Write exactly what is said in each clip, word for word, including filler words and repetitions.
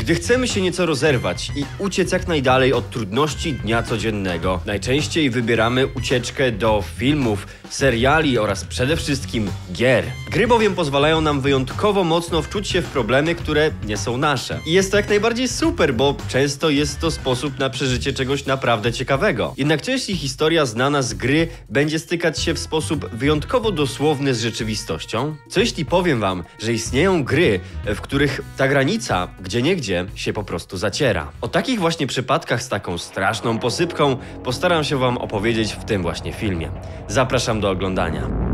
Gdy chcemy się nieco rozerwać i uciec jak najdalej od trudności dnia codziennego, najczęściej wybieramy ucieczkę do filmów, seriali oraz przede wszystkim gier. Gry bowiem pozwalają nam wyjątkowo mocno wczuć się w problemy, które nie są nasze. I jest to jak najbardziej super, bo często jest to sposób na przeżycie czegoś naprawdę ciekawego. Jednak jeśli historia znana z gry będzie stykać się w sposób wyjątkowo dosłowny z rzeczywistością, co jeśli powiem wam, że istnieją gry, w których ta granica gdzieniegdzie się po prostu zaciera. O takich właśnie przypadkach z taką straszną posypką postaram się wam opowiedzieć w tym właśnie filmie. Zapraszam do oglądania.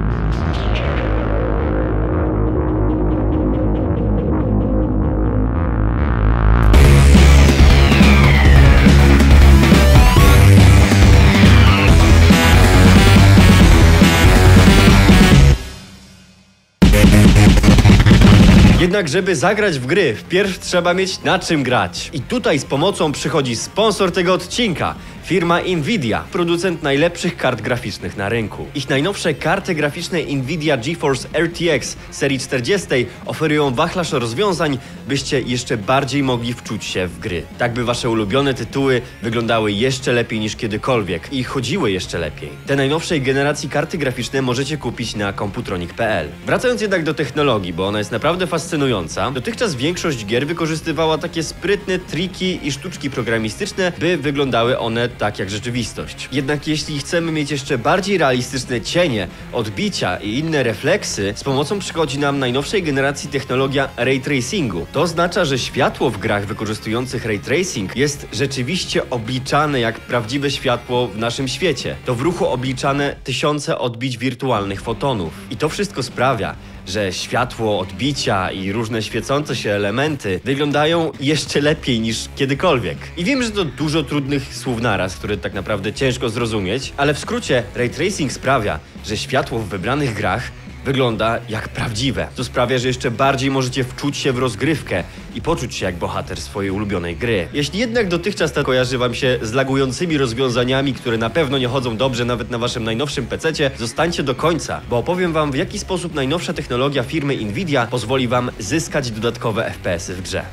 Jednak żeby zagrać w gry, wpierw trzeba mieć na czym grać. I tutaj z pomocą przychodzi sponsor tego odcinka. Firma Nvidia, producent najlepszych kart graficznych na rynku. Ich najnowsze karty graficzne Nvidia GeForce R T X serii czterdzieści oferują wachlarz rozwiązań, byście jeszcze bardziej mogli wczuć się w gry. Tak by wasze ulubione tytuły wyglądały jeszcze lepiej niż kiedykolwiek i chodziły jeszcze lepiej. Te najnowszej generacji karty graficzne możecie kupić na komputronik kropka p l. Wracając jednak do technologii, bo ona jest naprawdę fascynująca, dotychczas większość gier wykorzystywała takie sprytne triki i sztuczki programistyczne, by wyglądały one tak jak rzeczywistość. Jednak jeśli chcemy mieć jeszcze bardziej realistyczne cienie, odbicia i inne refleksy, z pomocą przychodzi nam najnowszej generacji technologia ray tracingu. To oznacza, że światło w grach wykorzystujących ray tracing jest rzeczywiście obliczane jak prawdziwe światło w naszym świecie. To w ruchu obliczane tysiące odbić wirtualnych fotonów. I to wszystko sprawia, że światło, odbicia i różne świecące się elementy wyglądają jeszcze lepiej niż kiedykolwiek. I wiem, że to dużo trudnych słów naraz, które tak naprawdę ciężko zrozumieć, ale w skrócie ray tracing sprawia, że światło w wybranych grach wygląda jak prawdziwe. To sprawia, że jeszcze bardziej możecie wczuć się w rozgrywkę i poczuć się jak bohater swojej ulubionej gry. Jeśli jednak dotychczas to kojarzy wam się z lagującymi rozwiązaniami, które na pewno nie chodzą dobrze nawet na waszym najnowszym pececie, zostańcie do końca, bo opowiem wam, w jaki sposób najnowsza technologia firmy Nvidia pozwoli wam zyskać dodatkowe F P S y w grze.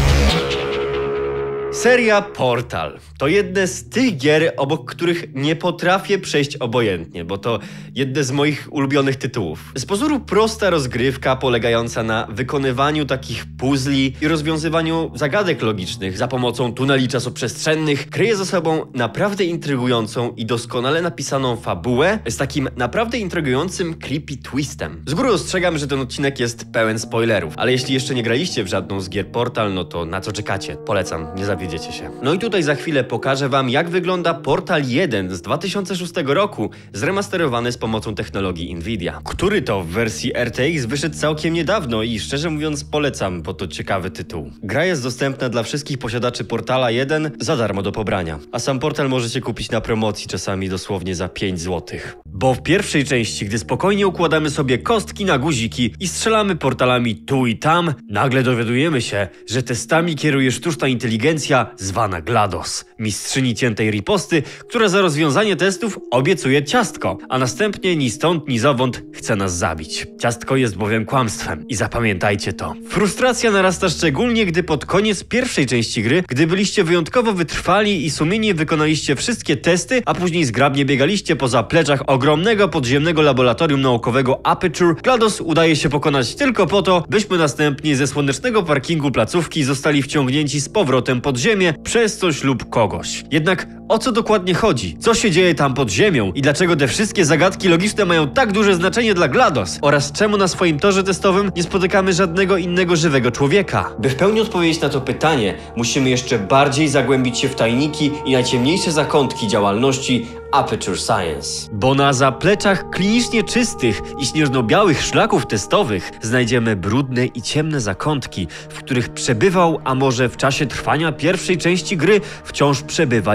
Seria Portal to jedne z tych gier, obok których nie potrafię przejść obojętnie, bo to jedne z moich ulubionych tytułów. Z pozoru prosta rozgrywka polegająca na wykonywaniu takich puzli i rozwiązywaniu zagadek logicznych za pomocą tuneli czasoprzestrzennych kryje ze sobą naprawdę intrygującą i doskonale napisaną fabułę z takim naprawdę intrygującym creepy twistem. Z góry ostrzegam, że ten odcinek jest pełen spoilerów, ale jeśli jeszcze nie graliście w żadną z gier Portal, no to na co czekacie? Polecam, nie zawiedziecie się. No i tutaj za chwilę pokażę wam, jak wygląda Portal jeden z dwa tysiące szóstego roku, zremasterowany z pomocą technologii Nvidia, który to w wersji R T X wyszedł całkiem niedawno i szczerze mówiąc polecam, bo to ciekawy tytuł. Gra jest dostępna dla wszystkich posiadaczy Portala jeden za darmo do pobrania, a sam Portal możecie kupić na promocji czasami dosłownie za pięć złotych. Bo w pierwszej części, gdy spokojnie układamy sobie kostki na guziki i strzelamy portalami tu i tam, nagle dowiadujemy się, że testami kieruje sztuczna inteligencja zwana GLaDOS, mistrzyni ciętej riposty, która za rozwiązanie testów obiecuje ciastko, a następnie ni stąd ni zowąd chce nas zabić. Ciastko jest bowiem kłamstwem i zapamiętajcie to. Frustracja narasta szczególnie, gdy pod koniec pierwszej części gry, gdy byliście wyjątkowo wytrwali i sumiennie wykonaliście wszystkie testy, a później zgrabnie biegaliście po zapleczach ogromnego podziemnego laboratorium naukowego Aperture, GLaDOS udaje się pokonać tylko po to, byśmy następnie ze słonecznego parkingu placówki zostali wciągnięci z powrotem pod ziemię przez coś lub kogoś. Jednak o co dokładnie chodzi? Co się dzieje tam pod ziemią? I dlaczego te wszystkie zagadki logiczne mają tak duże znaczenie dla GLaDOS? Oraz czemu na swoim torze testowym nie spotykamy żadnego innego żywego człowieka? By w pełni odpowiedzieć na to pytanie, musimy jeszcze bardziej zagłębić się w tajniki i najciemniejsze zakątki działalności Aperture Science. Bo na zapleczach klinicznie czystych i śnieżno-białych szlaków testowych znajdziemy brudne i ciemne zakątki, w których przebywał, a może w czasie trwania pierwszej części gry wciąż przebywa jakiś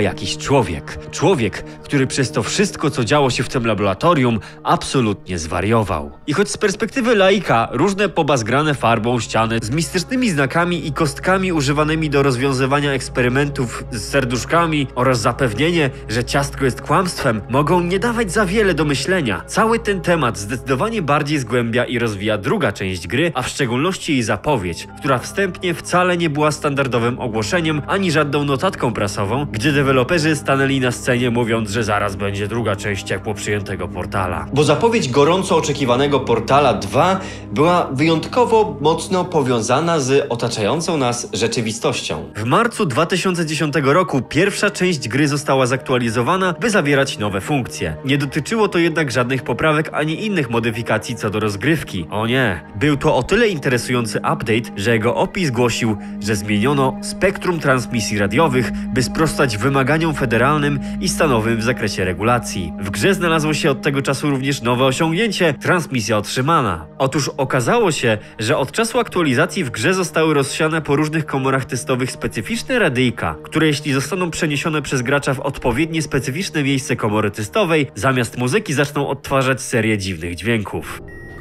Człowiek. Człowiek, który przez to wszystko, co działo się w tym laboratorium, absolutnie zwariował. I choć z perspektywy laika różne pobazgrane farbą ściany z mistycznymi znakami i kostkami używanymi do rozwiązywania eksperymentów z serduszkami oraz zapewnienie, że ciastko jest kłamstwem, mogą nie dawać za wiele do myślenia. Cały ten temat zdecydowanie bardziej zgłębia i rozwija druga część gry, a w szczególności jej zapowiedź, która wstępnie wcale nie była standardowym ogłoszeniem ani żadną notatką prasową, gdzie deweloperzy stanęli na scenie mówiąc, że zaraz będzie druga część ciepło przyjętego Portala. Bo zapowiedź gorąco oczekiwanego Portala dwa była wyjątkowo mocno powiązana z otaczającą nas rzeczywistością. W marcu dwa tysiące dziesiątego roku pierwsza część gry została zaktualizowana, by zawierać nowe funkcje. Nie dotyczyło to jednak żadnych poprawek ani innych modyfikacji co do rozgrywki. O nie, był to o tyle interesujący update, że jego opis głosił, że zmieniono spektrum transmisji radiowych, by sprostać wymaganiom federalnym i stanowym w zakresie regulacji. W grze znalazło się od tego czasu również nowe osiągnięcie – transmisja otrzymana. Otóż okazało się, że od czasu aktualizacji w grze zostały rozsiane po różnych komorach testowych specyficzne radyjka, które jeśli zostaną przeniesione przez gracza w odpowiednie specyficzne miejsce komory testowej, zamiast muzyki zaczną odtwarzać serię dziwnych dźwięków.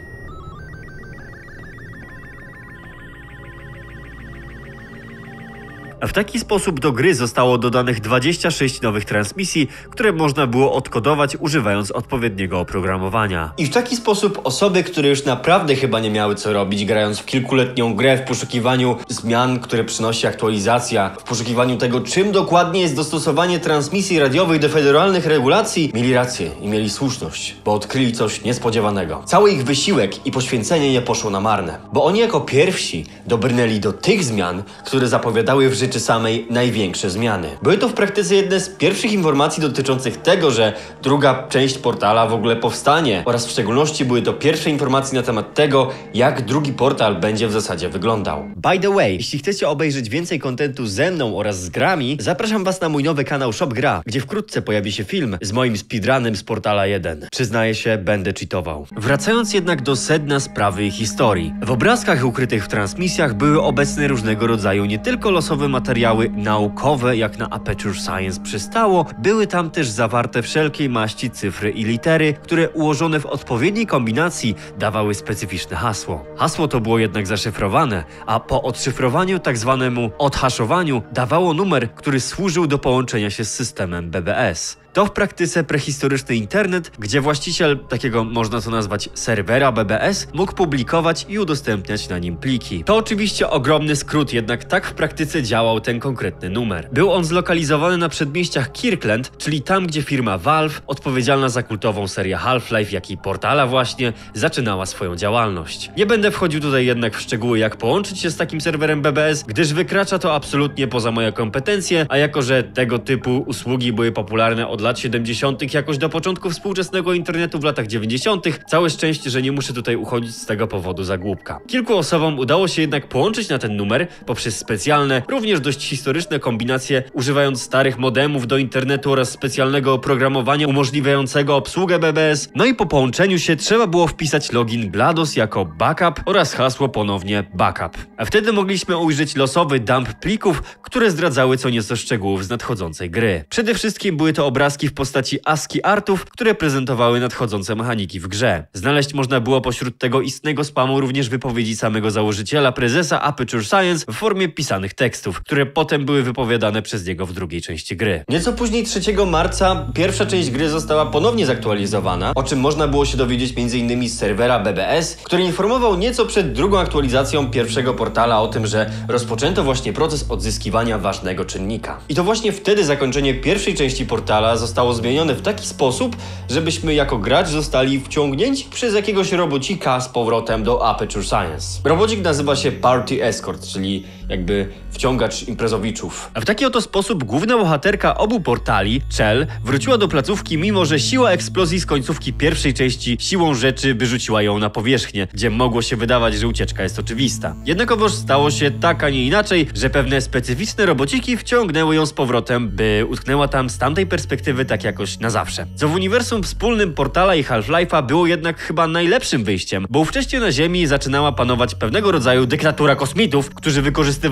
W taki sposób do gry zostało dodanych dwadzieścia sześć nowych transmisji, które można było odkodować używając odpowiedniego oprogramowania. I w taki sposób osoby, które już naprawdę chyba nie miały co robić, grając w kilkuletnią grę w poszukiwaniu zmian, które przynosi aktualizacja, w poszukiwaniu tego, czym dokładnie jest dostosowanie transmisji radiowych do federalnych regulacji, mieli rację i mieli słuszność, bo odkryli coś niespodziewanego. Cały ich wysiłek i poświęcenie nie poszło na marne, bo oni jako pierwsi dobrnęli do tych zmian, które zapowiadały w życiu czy samej największe zmiany. Były to w praktyce jedne z pierwszych informacji dotyczących tego, że druga część Portala w ogóle powstanie oraz w szczególności były to pierwsze informacje na temat tego, jak drugi Portal będzie w zasadzie wyglądał. By the way, jeśli chcecie obejrzeć więcej kontentu ze mną oraz z grami, zapraszam was na mój nowy kanał Shop Gra, gdzie wkrótce pojawi się film z moim speedrunem z Portala jeden. Przyznaję się, będę cheatował. Wracając jednak do sedna sprawy i historii. W obrazkach ukrytych w transmisjach były obecne różnego rodzaju nie tylko losowe materiały naukowe, jak na Aperture Science przystało, były tam też zawarte wszelkiej maści cyfry i litery, które ułożone w odpowiedniej kombinacji dawały specyficzne hasło. Hasło to było jednak zaszyfrowane, a po odszyfrowaniu tak zwanemu odhaszowaniu dawało numer, który służył do połączenia się z systemem B B S. To w praktyce prehistoryczny internet, gdzie właściciel takiego można to nazwać serwera B B S mógł publikować i udostępniać na nim pliki. To oczywiście ogromny skrót, jednak tak w praktyce działał ten konkretny numer. Był on zlokalizowany na przedmieściach Kirkland, czyli tam, gdzie firma Valve, odpowiedzialna za kultową serię Half-Life, jak i Portala właśnie, zaczynała swoją działalność. Nie będę wchodził tutaj jednak w szczegóły, jak połączyć się z takim serwerem B B S, gdyż wykracza to absolutnie poza moje kompetencje, a jako że tego typu usługi były popularne od lat siedemdziesiątych jakoś do początku współczesnego internetu w latach dziewięćdziesiątych. Całe szczęście, że nie muszę tutaj uchodzić z tego powodu za głupka. Kilku osobom udało się jednak połączyć na ten numer poprzez specjalne, również dość historyczne kombinacje, używając starych modemów do internetu oraz specjalnego oprogramowania umożliwiającego obsługę B B S. No i po połączeniu się trzeba było wpisać login GLaDOS jako backup oraz hasło ponownie backup. A wtedy mogliśmy ujrzeć losowy dump plików, które zdradzały co nieco szczegółów z nadchodzącej gry. Przede wszystkim były to obrazki w postaci ASCII artów, które prezentowały nadchodzące mechaniki w grze. Znaleźć można było pośród tego istnego spamu również wypowiedzi samego założyciela, prezesa Aperture Science w formie pisanych tekstów, które potem były wypowiadane przez niego w drugiej części gry. Nieco później trzeciego marca pierwsza część gry została ponownie zaktualizowana, o czym można było się dowiedzieć między innymi z serwera B B S, który informował nieco przed drugą aktualizacją pierwszego Portala o tym, że rozpoczęto właśnie proces odzyskiwania ważnego czynnika. I to właśnie wtedy zakończenie pierwszej części Portala zostało zmienione w taki sposób, żebyśmy jako gracz zostali wciągnięci przez jakiegoś robocika z powrotem do Aperture Science. Robocik nazywa się Party Escort, czyli jakby wciągacz imprezowiczów. A w taki oto sposób główna bohaterka obu portali, Chell, wróciła do placówki, mimo że siła eksplozji z końcówki pierwszej części siłą rzeczy wyrzuciła ją na powierzchnię, gdzie mogło się wydawać, że ucieczka jest oczywista. Jednakowoż stało się tak, a nie inaczej, że pewne specyficzne robociki wciągnęły ją z powrotem, by utknęła tam z tamtej perspektywy tak jakoś na zawsze. Co w uniwersum wspólnym Portala i Half-Life'a było jednak chyba najlepszym wyjściem, bo ówcześnie na Ziemi zaczynała panować pewnego rodzaju dyktatura kosmitów, którzy wykorzystywali surowce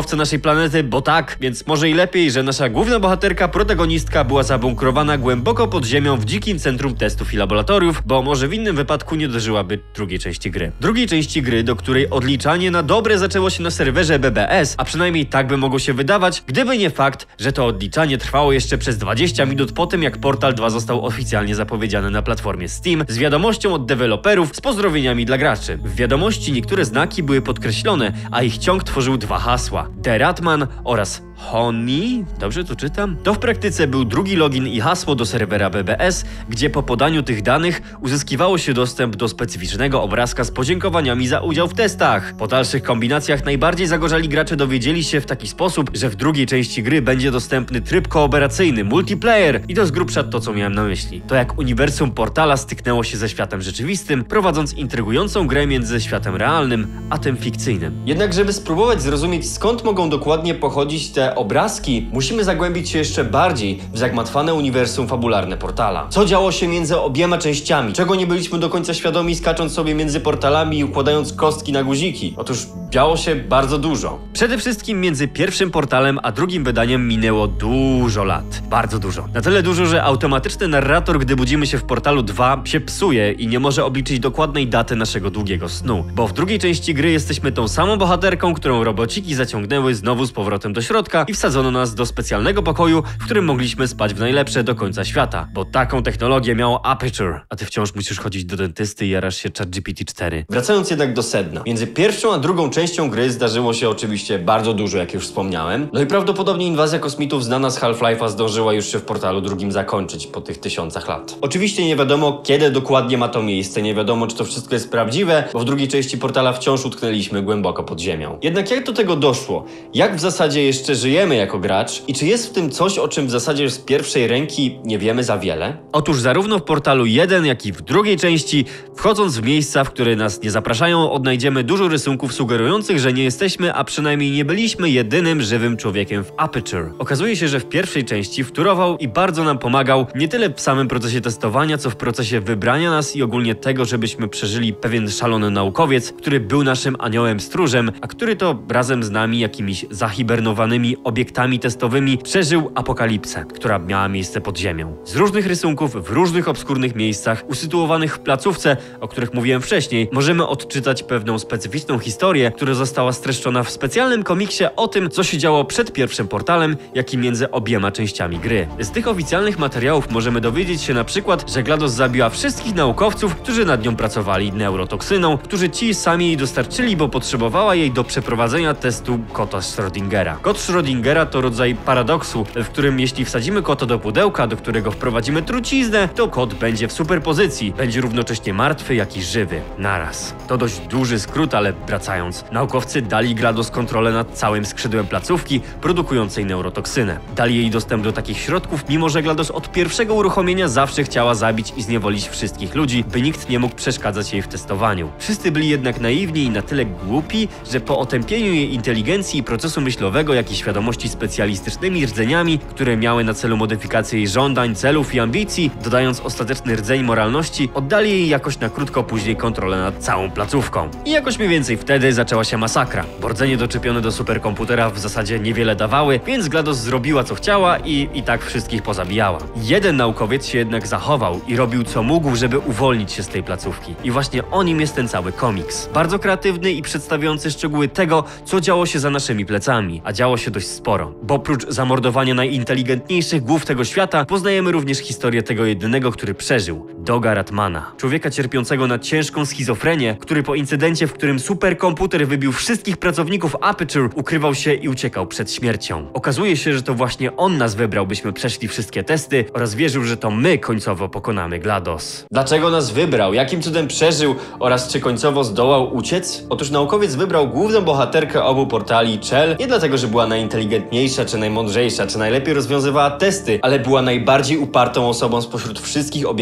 naukowca naszej planety, bo tak, więc może i lepiej, że nasza główna bohaterka, protagonistka była zabunkrowana głęboko pod ziemią w dzikim centrum testów i laboratoriów, bo może w innym wypadku nie dożyłaby drugiej części gry. Drugiej części gry, do której odliczanie na dobre zaczęło się na serwerze B B S, a przynajmniej tak by mogło się wydawać, gdyby nie fakt, że to odliczanie trwało jeszcze przez dwadzieścia minut po tym, jak Portal dwa został oficjalnie zapowiedziany na platformie Steam, z wiadomością od deweloperów z pozdrowieniami dla graczy. W wiadomości niektóre znaki były podkreślone, a ich ciąg tworzył dwa hasła: The Ratman oraz Honey, dobrze to czytam? To w praktyce był drugi login i hasło do serwera B B S, gdzie po podaniu tych danych uzyskiwało się dostęp do specyficznego obrazka z podziękowaniami za udział w testach. Po dalszych kombinacjach najbardziej zagorzali gracze dowiedzieli się w taki sposób, że w drugiej części gry będzie dostępny tryb kooperacyjny, multiplayer i to z grubsza to, co miałem na myśli. To jak uniwersum Portala styknęło się ze światem rzeczywistym, prowadząc intrygującą grę między światem realnym a tym fikcyjnym. Jednak żeby spróbować zrozumieć, skąd mogą dokładnie pochodzić te obrazki, musimy zagłębić się jeszcze bardziej w zagmatwane uniwersum fabularne Portala. Co działo się między obiema częściami? Czego nie byliśmy do końca świadomi, skacząc sobie między portalami i układając kostki na guziki? Otóż działo się bardzo dużo. Przede wszystkim między pierwszym Portalem a drugim wydaniem minęło dużo lat. Bardzo dużo. Na tyle dużo, że automatyczny narrator, gdy budzimy się w Portalu dwa, się psuje i nie może obliczyć dokładnej daty naszego długiego snu. Bo w drugiej części gry jesteśmy tą samą bohaterką, którą robociki zaciągnęły znowu z powrotem do środka i wsadzono nas do specjalnego pokoju, w którym mogliśmy spać w najlepsze do końca świata. Bo taką technologię miało Aperture. A ty wciąż musisz chodzić do dentysty i jarasz się ChatGPT cztery. Wracając jednak do sedna. Między pierwszą a drugą częścią gry zdarzyło się oczywiście bardzo dużo, jak już wspomniałem. No i prawdopodobnie inwazja kosmitów znana z Half-Life'a zdążyła już się w Portalu drugim zakończyć po tych tysiącach lat. Oczywiście nie wiadomo, kiedy dokładnie ma to miejsce, nie wiadomo, czy to wszystko jest prawdziwe, bo w drugiej części Portala wciąż utknęliśmy głęboko pod ziemią. Jednak jak do tego doszło? Jak w zasadzie jeszcze żyjemy jako gracz? I czy jest w tym coś, o czym w zasadzie z pierwszej ręki nie wiemy za wiele? Otóż zarówno w Portalu jeden, jak i w drugiej części, wchodząc w miejsca, w które nas nie zapraszają, odnajdziemy dużo rysunków sugerujących, że nie jesteśmy, a przynajmniej nie byliśmy jedynym żywym człowiekiem w Aperture. Okazuje się, że w pierwszej części wtórował i bardzo nam pomagał nie tyle w samym procesie testowania, co w procesie wybrania nas i ogólnie tego, żebyśmy przeżyli pewien szalony naukowiec, który był naszym aniołem stróżem, a który to razem z nami jakimiś zahibernowanymi obiektami testowymi przeżył apokalipsę, która miała miejsce pod ziemią. Z różnych rysunków, w różnych obskurnych miejscach, usytuowanych w placówce, o których mówiłem wcześniej, możemy odczytać pewną specyficzną historię, która została streszczona w specjalnym komiksie o tym, co się działo przed pierwszym Portalem, jak i między obiema częściami gry. Z tych oficjalnych materiałów możemy dowiedzieć się na przykład, że GLaDOS zabiła wszystkich naukowców, którzy nad nią pracowali neurotoksyną, którzy ci sami jej dostarczyli, bo potrzebowała jej do przeprowadzenia testu kota Schrödingera. Kot Schrödingera to rodzaj paradoksu, w którym jeśli wsadzimy kota do pudełka, do którego wprowadzimy truciznę, to kot będzie w superpozycji, będzie równocześnie martwy, jak i żywy. Naraz. To dość duży skrót, ale wracając. Naukowcy dali GLaDOS kontrolę nad całym skrzydłem placówki produkującej neurotoksynę. Dali jej dostęp do takich środków, mimo że GLaDOS od pierwszego uruchomienia zawsze chciała zabić i zniewolić wszystkich ludzi, by nikt nie mógł przeszkadzać jej w testowaniu. Wszyscy byli jednak naiwni i na tyle głupi, że po otępieniu jej inteligencji i procesu myślowego, jak i świadomości specjalistycznymi rdzeniami, które miały na celu modyfikację jej żądań, celów i ambicji, dodając ostateczny rdzeń moralności, oddali jej jakoś na krótko później kontrolę nad całą placówką. I jakoś mniej więcej wtedy zaczęła się masakra. Bo rdzenie doczepione do superkomputera w zasadzie niewiele dawały, więc GLaDOS zrobiła co chciała i i tak wszystkich pozabijała. Jeden naukowiec się jednak zachował i robił co mógł, żeby uwolnić się z tej placówki. I właśnie o nim jest ten cały komiks. Bardzo kreatywny i przedstawiający szczegóły tego, co działo się za naszymi plecami. A działo się dość sporo. Bo oprócz zamordowania najinteligentniejszych głów tego świata, poznajemy również historię tego jedynego, który przeżył. Doga Ratmana. Człowieka cierpiącego na ciężką schizofrenię, który po incydencie, w którym superkomputer wybił wszystkich pracowników Aperture, ukrywał się i uciekał przed śmiercią. Okazuje się, że to właśnie on nas wybrał, byśmy przeszli wszystkie testy oraz wierzył, że to my końcowo pokonamy GLaDOS. Dlaczego nas wybrał? Jakim cudem przeżył? Oraz czy końcowo zdołał uciec? Otóż naukowiec wybrał główną bohaterkę obu portali, Chell, nie dlatego, że była najinteligentniejsza, czy najmądrzejsza, czy najlepiej rozwiązywała testy, ale była najbardziej upartą osobą spośród wszystkich obiektów testowych,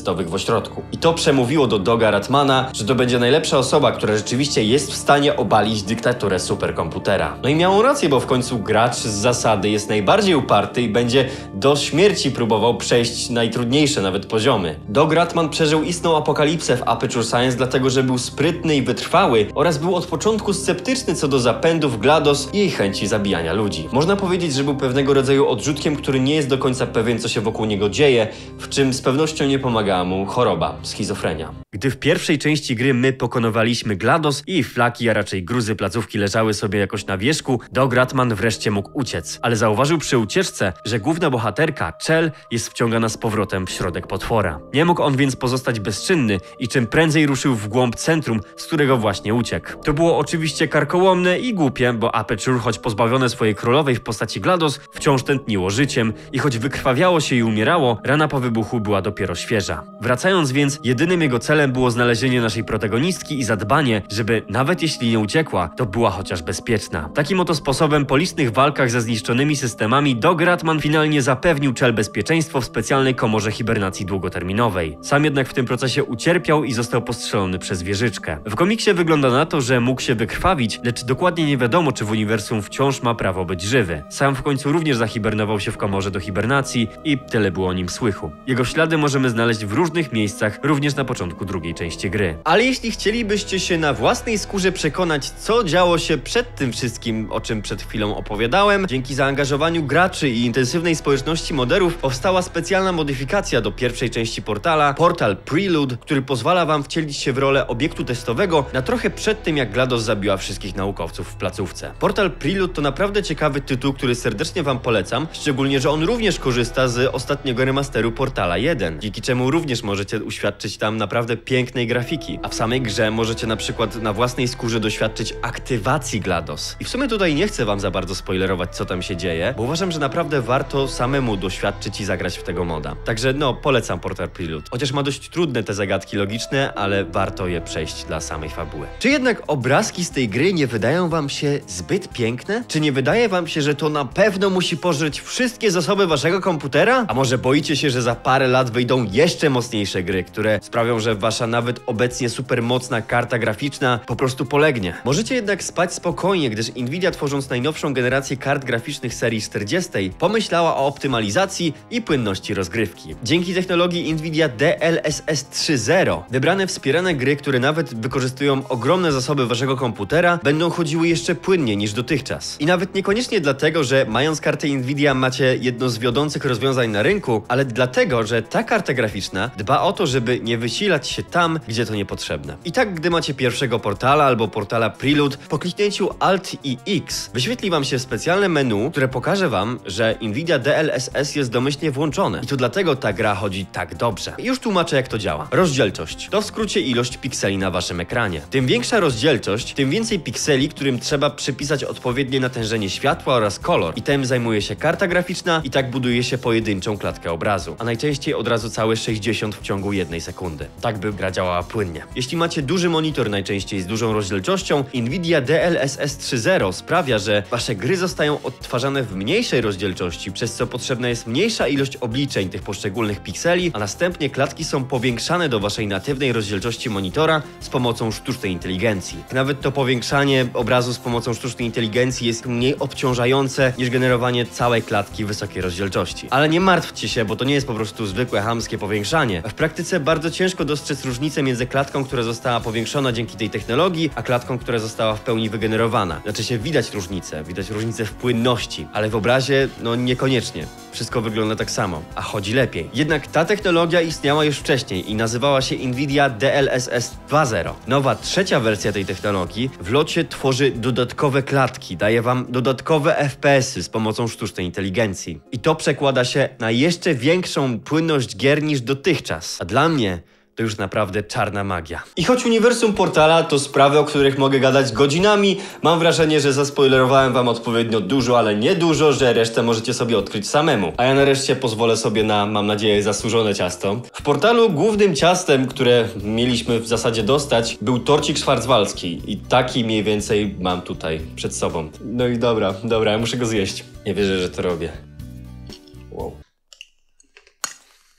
testowych w ośrodku. I to przemówiło do Doga Ratmana, że to będzie najlepsza osoba, która rzeczywiście jest w stanie obalić dyktaturę superkomputera. No i miał rację, bo w końcu gracz z zasady jest najbardziej uparty i będzie do śmierci próbował przejść najtrudniejsze nawet poziomy. Dog Ratman przeżył istną apokalipsę w Aperture Science, dlatego że był sprytny i wytrwały oraz był od początku sceptyczny co do zapędów GLaDOS i jej chęci zabijania ludzi. Można powiedzieć, że był pewnego rodzaju odrzutkiem, który nie jest do końca pewien, co się wokół niego dzieje, w czym z pewnością nie pomagała mu choroba, schizofrenia. Gdy w pierwszej części gry my pokonywaliśmy GLaDOS i flaki, a raczej gruzy placówki leżały sobie jakoś na wierzchu, Dog Ratman wreszcie mógł uciec, ale zauważył przy ucieczce, że główna bohaterka, Chell, jest wciągana z powrotem w środek potwora. Nie mógł on więc pozostać bezczynny i czym prędzej ruszył w głąb centrum, z którego właśnie uciekł. To było oczywiście karkołomne i głupie, bo Aperture, choć pozbawione swojej królowej w postaci GLaDOS, wciąż tętniło życiem i choć wykrwawiało się i umierało, rana po wybuchu była dopiero świeża. Wracając więc, jedynym jego celem było znalezienie naszej protagonistki i zadbanie, żeby nawet jeśli nie uciekła, to była chociaż bezpieczna. Takim oto sposobem po licznych walkach ze zniszczonymi systemami Dog Ratman finalnie zapewnił Chell bezpieczeństwo w specjalnej komorze hibernacji długoterminowej. Sam jednak w tym procesie ucierpiał i został postrzelony przez wieżyczkę. W komiksie wygląda na to, że mógł się wykrwawić, lecz dokładnie nie wiadomo, czy w uniwersum wciąż ma prawo być żywy. Sam w końcu również zahibernował się w komorze do hibernacji i tyle było o nim słychu. Jego ślady możemy znaleźć w różnych miejscach, również na początku drugiej części gry. Ale jeśli chcielibyście się na własnej skórze przekonać, co działo się przed tym wszystkim, o czym przed chwilą opowiadałem, dzięki zaangażowaniu graczy i intensywnej społeczności moderów powstała specjalna modyfikacja do pierwszej części Portala, Portal Prelude, który pozwala wam wcielić się w rolę obiektu testowego na trochę przed tym, jak GLaDOS zabiła wszystkich naukowców w placówce. Portal Prelude to naprawdę ciekawy tytuł, który serdecznie wam polecam, szczególnie, że on również korzysta z ostatniego remasteru Portala jeden, dzięki czemu również możecie uświadczyć tam naprawdę pięknej grafiki, a w samej grze możecie na przykład na własnej skórze doświadczyć aktywacji GLaDOS. I w sumie tutaj nie chcę wam za bardzo spoilerować, co tam się dzieje, bo uważam, że naprawdę warto samemu doświadczyć i zagrać w tego moda. Także no, polecam Portal Prelude. Chociaż ma dość trudne te zagadki logiczne, ale warto je przejść dla samej fabuły. Czy jednak obrazki z tej gry nie wydają wam się zbyt piękne? Czy nie wydaje wam się, że to na pewno musi pożreć wszystkie zasoby waszego komputera? A może boicie się, że za parę lat wyjdą jeszcze mocniejsze gry, które sprawią, że wasza nawet obecnie supermocna karta graficzna po prostu polegnie? Możecie jednak spać spokojnie, gdyż Nvidia, tworząc najnowszą generację kart graficznych serii czterdziestej, pomyślała o optymalizacji i płynności rozgrywki. Dzięki technologii Nvidia D L S S trzy zero wybrane wspierane gry, które nawet wykorzystują ogromne zasoby waszego komputera, będą chodziły jeszcze płynniej niż dotychczas. I nawet niekoniecznie dlatego, że mając kartę Nvidia macie jedno z wiodących rozwiązań na rynku, ale dlatego, że ta karta graficzna dba o to, żeby nie wysilać się tam, gdzie to niepotrzebne. I tak, gdy macie pierwszego Portala albo Portala Prelude, po kliknięciu Alt i X wyświetli wam się specjalne menu, które pokaże wam, że Nvidia D L S S jest domyślnie włączone. I to dlatego ta gra chodzi tak dobrze. I już tłumaczę, jak to działa. Rozdzielczość to w skrócie ilość pikseli na waszym ekranie. Tym większa rozdzielczość, tym więcej pikseli, którym trzeba przypisać odpowiednie natężenie światła oraz kolor. I tym zajmuje się karta graficzna i tak buduje się pojedynczą klatkę obrazu. A najczęściej od razu całe sześćdziesiąt w ciągu jednej sekundy. Tak by gra działała płynnie. Jeśli macie duży monitor, najczęściej z dużą rozdzielczością, Nvidia D L S S trzy zero sprawia, że wasze gry zostają odtwarzane w mniejszej rozdzielczości, przez co potrzebna jest mniejsza ilość obliczeń tych poszczególnych pikseli, a następnie klatki są powiększane do waszej natywnej rozdzielczości monitora z pomocą sztucznej inteligencji. Nawet to powiększanie obrazu z pomocą sztucznej inteligencji jest mniej obciążające niż generowanie całej klatki wysokiej rozdzielczości. Ale nie martwcie się, bo to nie jest po prostu zwykłe chamskie powiększanie. W praktyce bardzo ciężko dostrzec różnicę między klatką, która została powiększona dzięki tej technologii, a klatką, która została w pełni wygenerowana. Znaczy się widać różnicę, widać różnicę w płynności, ale w obrazie no niekoniecznie. Wszystko wygląda tak samo, a chodzi lepiej. Jednak ta technologia istniała już wcześniej i nazywała się Nvidia D L S S dwa zero. Nowa trzecia wersja tej technologii w locie tworzy dodatkowe klatki, daje wam dodatkowe F P S-y z pomocą sztucznej inteligencji. I to przekłada się na jeszcze większą płynność gier niż dotychczas. A dla mnie to już naprawdę czarna magia. I choć uniwersum Portala to sprawy, o których mogę gadać godzinami, mam wrażenie, że zaspoilerowałem wam odpowiednio dużo, ale nie dużo, że resztę możecie sobie odkryć samemu. A ja nareszcie pozwolę sobie na, mam nadzieję, zasłużone ciasto. W Portalu głównym ciastem, które mieliśmy w zasadzie dostać, był torcik szwarcwalski. I taki mniej więcej mam tutaj przed sobą. No i dobra, dobra, ja muszę go zjeść. Nie wierzę, że to robię. Wow.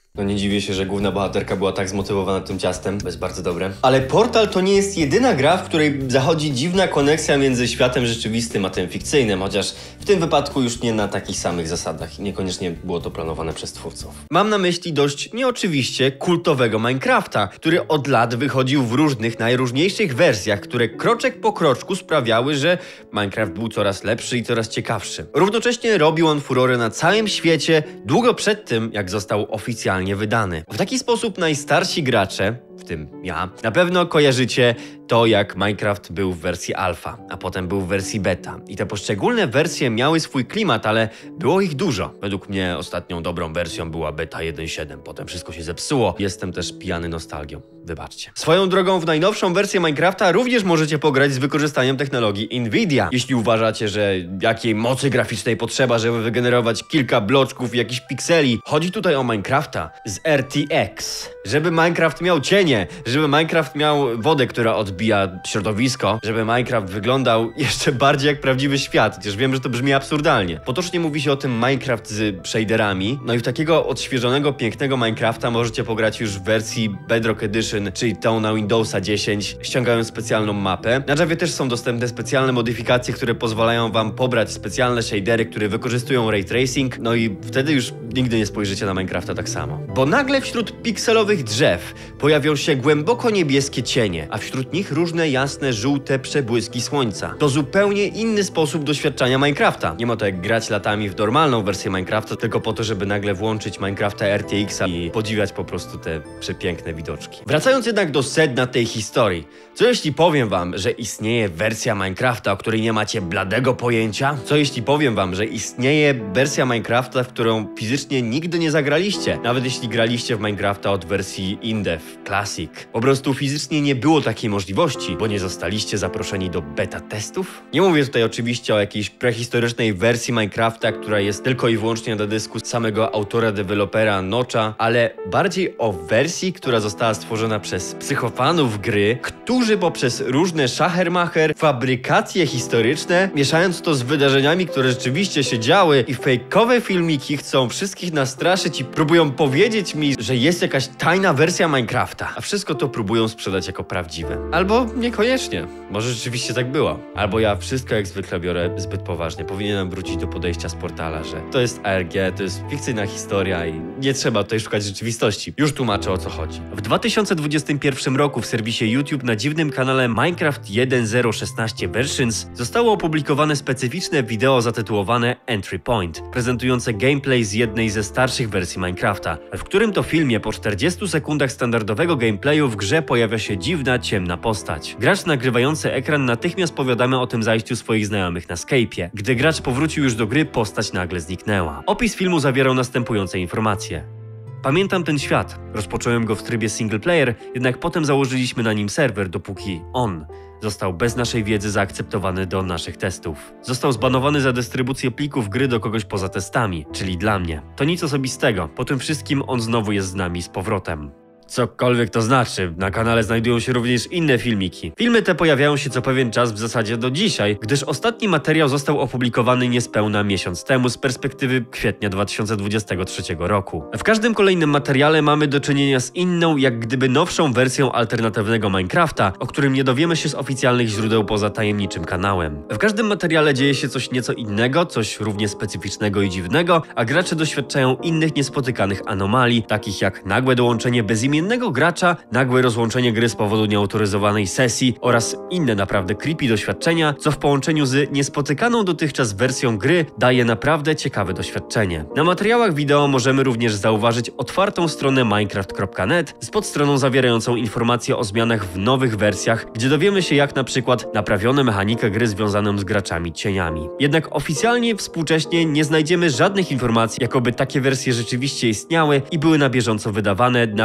No nie dziwię się, że główna bohaterka była tak zmotywowana tym ciastem, to jest bardzo dobre. Ale Portal to nie jest jedyna gra, w której zachodzi dziwna koneksja między światem rzeczywistym a tym fikcyjnym, chociaż w tym wypadku już nie na takich samych zasadach i niekoniecznie było to planowane przez twórców. Mam na myśli dość nieoczywiście kultowego Minecrafta, który od lat wychodził w różnych, najróżniejszych wersjach, które kroczek po kroczku sprawiały, że Minecraft był coraz lepszy i coraz ciekawszy. Równocześnie robił on furorę na całym świecie długo przed tym, jak został oficjalnie wydany. W taki sposób najstarsi gracze, w tym ja, na pewno kojarzycie to, jak Minecraft był w wersji alfa, a potem był w wersji beta. I te poszczególne wersje miały swój klimat, ale było ich dużo. Według mnie ostatnią dobrą wersją była beta jeden siedem, potem wszystko się zepsuło. Jestem też pijany nostalgią, wybaczcie. Swoją drogą w najnowszą wersję Minecrafta również możecie pograć z wykorzystaniem technologii Nvidia. Jeśli uważacie, że jakiej mocy graficznej potrzeba, żeby wygenerować kilka bloczków i jakichś pikseli, chodzi tutaj o Minecrafta z R T X. Żeby Minecraft miał cienie, żeby Minecraft miał wodę, która odbija środowisko, żeby Minecraft wyglądał jeszcze bardziej jak prawdziwy świat, chociaż wiem, że to brzmi absurdalnie. Potocznie mówi się o tym Minecraft z shaderami, no i w takiego odświeżonego, pięknego Minecrafta możecie pograć już w wersji Bedrock Edition, czyli tą na Windowsa dziesięć, ściągając specjalną mapę. Na Javie też są dostępne specjalne modyfikacje, które pozwalają wam pobrać specjalne shadery, które wykorzystują ray tracing, no i wtedy już nigdy nie spojrzycie na Minecrafta tak samo. Bo nagle wśród pikselowych drzew pojawią się głęboko niebieskie cienie, a wśród nich różne jasne, żółte przebłyski słońca. To zupełnie inny sposób doświadczania Minecrafta. Nie ma to jak grać latami w normalną wersję Minecrafta, tylko po to, żeby nagle włączyć Minecrafta R T X-a i podziwiać po prostu te przepiękne widoczki. Wracając jednak do sedna tej historii. Co jeśli powiem wam, że istnieje wersja Minecrafta, o której nie macie bladego pojęcia? Co jeśli powiem wam, że istnieje wersja Minecrafta, w którą fizycznie nigdy nie zagraliście? Nawet jeśli graliście w Minecrafta od wersji Indev, Classic. Po prostu fizycznie nie było takiej możliwości, bo nie zostaliście zaproszeni do beta testów? Nie mówię tutaj oczywiście o jakiejś prehistorycznej wersji Minecrafta, która jest tylko i wyłącznie na dysku samego autora, dewelopera Notcha, ale bardziej o wersji, która została stworzona przez psychofanów gry, którzy poprzez różne szachermacher, fabrykacje historyczne, mieszając to z wydarzeniami, które rzeczywiście się działy i fejkowe filmiki chcą wszystkich nastraszyć i próbują powiedzieć mi, że jest jakaś tajna wersja Minecrafta, a wszystko to próbują sprzedać jako prawdziwe. Albo niekoniecznie. Może rzeczywiście tak było. Albo ja wszystko jak zwykle biorę zbyt poważnie. Powinienem wrócić do podejścia z Portala, że to jest A R G, to jest fikcyjna historia i nie trzeba tutaj szukać rzeczywistości. Już tłumaczę, o co chodzi. W dwa tysiące dwudziestym pierwszym roku w serwisie YouTube na dziwnym kanale Minecraft jeden zero szesnaście Versions zostało opublikowane specyficzne wideo zatytułowane Entry Point, prezentujące gameplay z jednej ze starszych wersji Minecrafta, w którym to filmie po czterdziestu sekundach standardowego gameplayu w grze pojawia się dziwna, ciemna postać. Gracz nagrywający ekran natychmiast powiadamia o tym zajściu swoich znajomych na Skype'ie. Gdy gracz powrócił już do gry, postać nagle zniknęła. Opis filmu zawierał następujące informacje. Pamiętam ten świat. Rozpocząłem go w trybie single player, jednak potem założyliśmy na nim serwer, dopóki on został bez naszej wiedzy zaakceptowany do naszych testów. Został zbanowany za dystrybucję plików gry do kogoś poza testami, czyli dla mnie. To nic osobistego. Po tym wszystkim on znowu jest z nami z powrotem. Cokolwiek to znaczy, na kanale znajdują się również inne filmiki. Filmy te pojawiają się co pewien czas w zasadzie do dzisiaj, gdyż ostatni materiał został opublikowany niespełna miesiąc temu z perspektywy kwietnia dwa tysiące dwudziestego trzeciego roku. W każdym kolejnym materiale mamy do czynienia z inną, jak gdyby nowszą wersją alternatywnego Minecrafta, o którym nie dowiemy się z oficjalnych źródeł poza tajemniczym kanałem. W każdym materiale dzieje się coś nieco innego, coś równie specyficznego i dziwnego, a gracze doświadczają innych niespotykanych anomalii, takich jak nagłe dołączenie bezimiennego innego gracza, nagłe rozłączenie gry z powodu nieautoryzowanej sesji oraz inne naprawdę creepy doświadczenia, co w połączeniu z niespotykaną dotychczas wersją gry daje naprawdę ciekawe doświadczenie. Na materiałach wideo możemy również zauważyć otwartą stronę minecraft kropka net z podstroną zawierającą informacje o zmianach w nowych wersjach, gdzie dowiemy się, jak na przykład naprawiono mechanikę gry związaną z graczami cieniami. Jednak oficjalnie współcześnie nie znajdziemy żadnych informacji, jakoby takie wersje rzeczywiście istniały i były na bieżąco wydawane nawet dla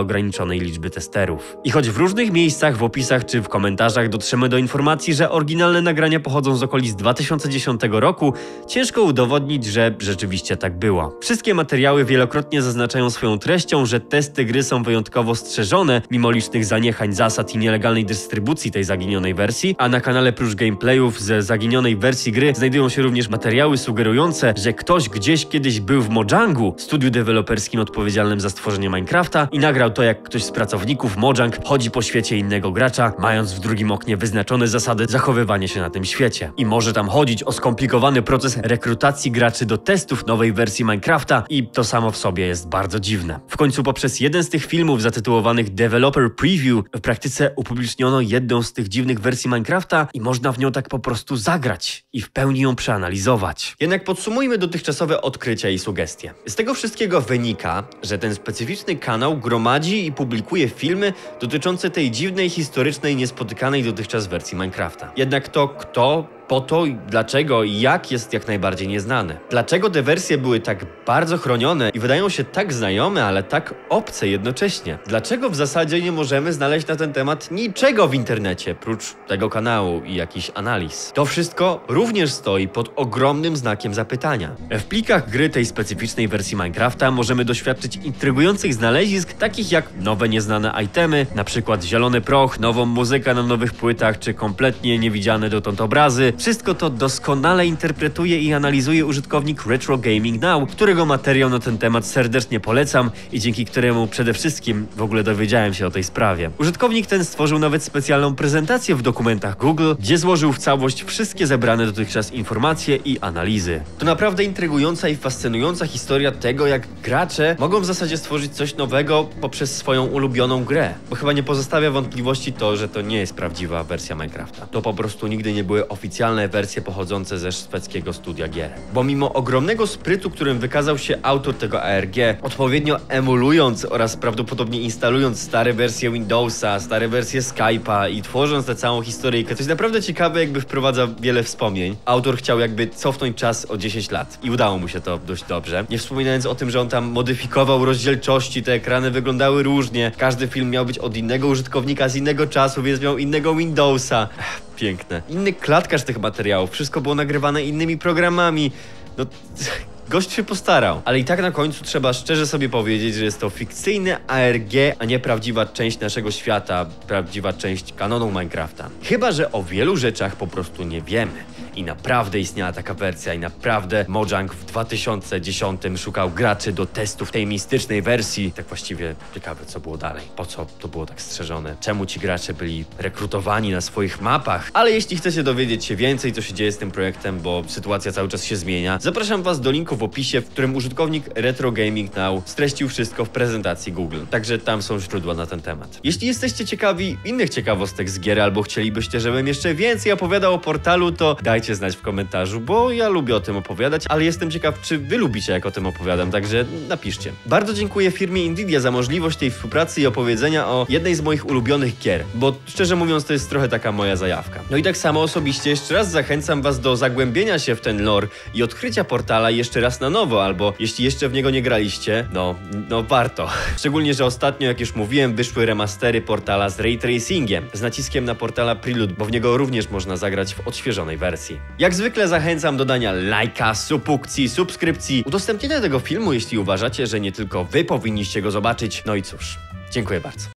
ograniczonej liczby testerów. I choć w różnych miejscach, w opisach czy w komentarzach dotrzemy do informacji, że oryginalne nagrania pochodzą z okolic dwa tysiące dziesiątego roku, ciężko udowodnić, że rzeczywiście tak było. Wszystkie materiały wielokrotnie zaznaczają swoją treścią, że testy gry są wyjątkowo strzeżone, mimo licznych zaniechań, zasad i nielegalnej dystrybucji tej zaginionej wersji, a na kanale prócz gameplayów ze zaginionej wersji gry znajdują się również materiały sugerujące, że ktoś gdzieś kiedyś był w Mojangu, studiu deweloperskim odpowiedzialnym za stworzenie Minecrafta, i nagrał to, jak ktoś z pracowników Mojang chodzi po świecie innego gracza, mając w drugim oknie wyznaczone zasady zachowywania się na tym świecie. I może tam chodzić o skomplikowany proces rekrutacji graczy do testów nowej wersji Minecrafta i to samo w sobie jest bardzo dziwne. W końcu poprzez jeden z tych filmów zatytułowanych Developer Preview w praktyce upubliczniono jedną z tych dziwnych wersji Minecrafta i można w nią tak po prostu zagrać i w pełni ją przeanalizować. Jednak podsumujmy dotychczasowe odkrycia i sugestie. Z tego wszystkiego wynika, że ten specyficzny kanał gromadzi i publikuje filmy dotyczące tej dziwnej, historycznej, niespotykanej dotychczas wersji Minecrafta. Jednak to kto, po to, dlaczego i jak, jest jak najbardziej nieznane. Dlaczego te wersje były tak bardzo chronione i wydają się tak znajome, ale tak obce jednocześnie? Dlaczego w zasadzie nie możemy znaleźć na ten temat niczego w internecie, prócz tego kanału i jakichś analiz? To wszystko również stoi pod ogromnym znakiem zapytania. W plikach gry tej specyficznej wersji Minecrafta możemy doświadczyć intrygujących znalezisk, takich jak nowe nieznane itemy, na przykład zielony proch, nową muzykę na nowych płytach, czy kompletnie niewidziane dotąd obrazy. Wszystko to doskonale interpretuje i analizuje użytkownik Retro Gaming Now, którego materiał na ten temat serdecznie polecam i dzięki któremu przede wszystkim w ogóle dowiedziałem się o tej sprawie. Użytkownik ten stworzył nawet specjalną prezentację w dokumentach Google, gdzie złożył w całość wszystkie zebrane dotychczas informacje i analizy. To naprawdę intrygująca i fascynująca historia tego, jak gracze mogą w zasadzie stworzyć coś nowego poprzez swoją ulubioną grę. Bo chyba nie pozostawia wątpliwości to, że to nie jest prawdziwa wersja Minecrafta. To po prostu nigdy nie były oficjalne wersje pochodzące ze szwedzkiego studia gier. Bo mimo ogromnego sprytu, którym wykazał się autor tego A R G, odpowiednio emulując oraz prawdopodobnie instalując stare wersje Windowsa, stare wersje Skype'a i tworząc tę całą historyjkę, to jest naprawdę ciekawe, jakby wprowadza wiele wspomnień. Autor chciał jakby cofnąć czas o dziesięć lat i udało mu się to dość dobrze. Nie wspominając o tym, że on tam modyfikował rozdzielczości, te ekrany wyglądały różnie, każdy film miał być od innego użytkownika z innego czasu, więc miał innego Windowsa. Piękne. Inny klatkarz tych materiałów, wszystko było nagrywane innymi programami. No, gość się postarał. Ale i tak na końcu trzeba szczerze sobie powiedzieć, że jest to fikcyjne A R G, a nie prawdziwa część naszego świata, prawdziwa część kanonu Minecrafta. Chyba że o wielu rzeczach po prostu nie wiemy. I naprawdę istniała taka wersja i naprawdę Mojang w dwa tysiące dziesiątym szukał graczy do testów tej mistycznej wersji. Tak właściwie ciekawe, co było dalej. Po co to było tak strzeżone? Czemu ci gracze byli rekrutowani na swoich mapach? Ale jeśli chcecie dowiedzieć się więcej, co się dzieje z tym projektem, bo sytuacja cały czas się zmienia, zapraszam was do linku w opisie, w którym użytkownik Retro Gaming Now streścił wszystko w prezentacji Google. Także tam są źródła na ten temat. Jeśli jesteście ciekawi innych ciekawostek z gier albo chcielibyście, żebym jeszcze więcej opowiadał o portalu, to dajcie znać w komentarzu, bo ja lubię o tym opowiadać, ale jestem ciekaw, czy wy lubicie, jak o tym opowiadam, także napiszcie. Bardzo dziękuję firmie Nvidia za możliwość tej współpracy i opowiedzenia o jednej z moich ulubionych gier, bo szczerze mówiąc to jest trochę taka moja zajawka. No i tak samo osobiście jeszcze raz zachęcam was do zagłębienia się w ten lore i odkrycia portala jeszcze raz na nowo, albo jeśli jeszcze w niego nie graliście, no, no warto. Szczególnie, że ostatnio, jak już mówiłem, wyszły remastery portala z ray tracingiem, z naciskiem na portala Prelude, bo w niego również można zagrać w odświeżonej wersji. Jak zwykle zachęcam do dania lajka, subukcji, subskrypcji, udostępnienia tego filmu, jeśli uważacie, że nie tylko wy powinniście go zobaczyć. No i cóż, dziękuję bardzo.